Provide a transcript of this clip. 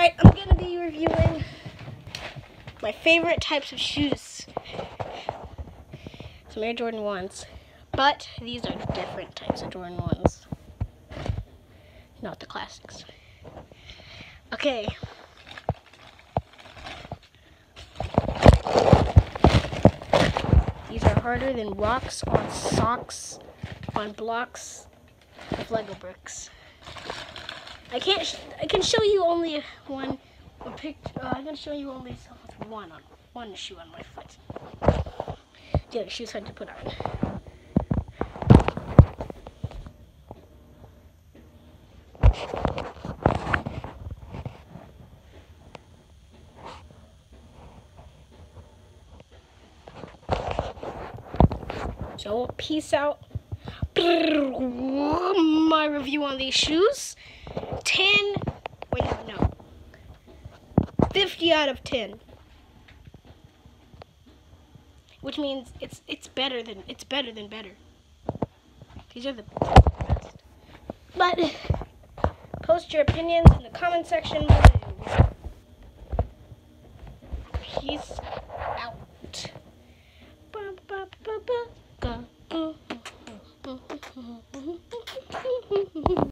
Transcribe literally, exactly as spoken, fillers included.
Alright, I'm going to be reviewing my favorite types of shoes. Some Air Jordan ones. But these are different types of Jordan ones. Not the classics. Okay. These are harder than rocks on socks on blocks of Lego bricks. I can't. Sh I can show you only one. A picture. Uh, I can show you only one on one shoe on my foot. The other shoe's hard to put on. So peace out. My review on these shoes. ten. Wait, no. fifty out of ten. Which means it's it's better than it's better than better. These are the best. But post your opinions in the comment section below. Peace